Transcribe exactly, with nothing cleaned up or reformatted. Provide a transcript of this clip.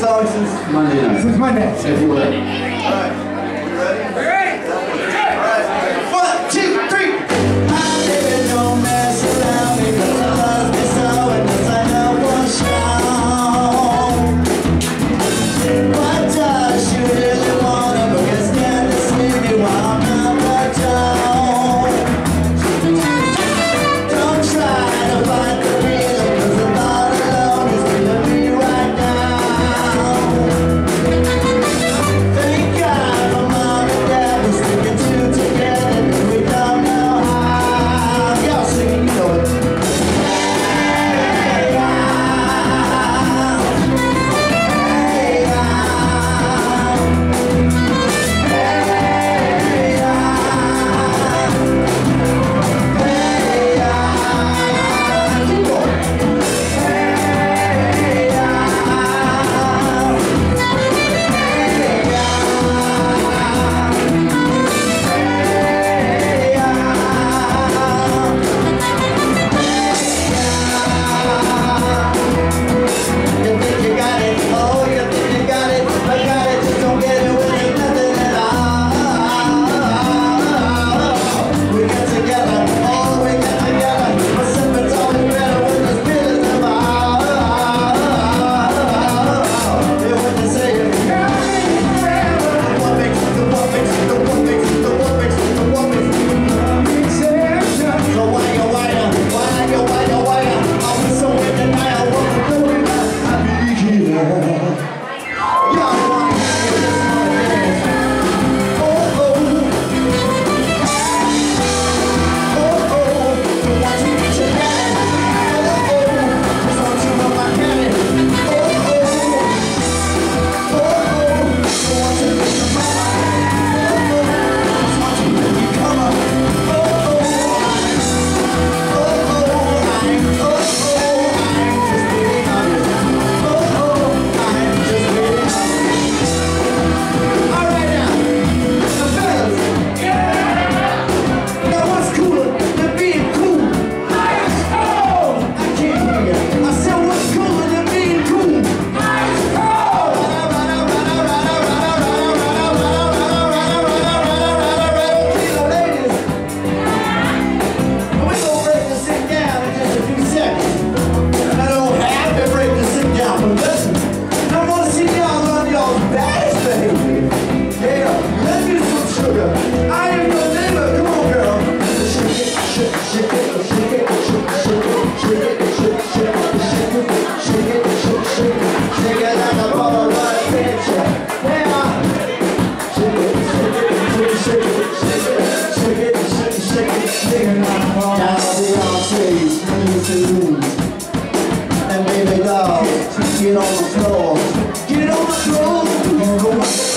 Song since Monday night. Since Monday. If you will. All right. You ready? Ready? All right. One, two, three. I baby don't mess around because I love you so and this I know for sure. But does you really wanna because scared to see me while I'm not down? Don't try to find the reason because I'm not alone. It's gonna be right now. And baby doll, get on the floor, get on the floor.